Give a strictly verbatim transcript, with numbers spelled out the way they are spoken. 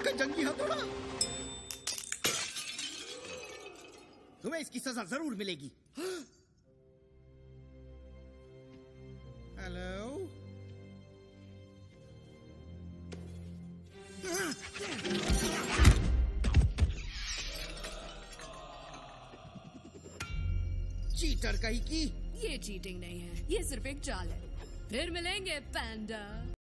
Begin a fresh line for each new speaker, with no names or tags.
का जंगी हथौड़ा। तुम्हें इसकी सजा जरूर मिलेगी। हेलो, चीटर कहीं की।
ये चीटिंग नहीं है, ये सिर्फ एक चाल है। फिर मिलेंगे पैंडा।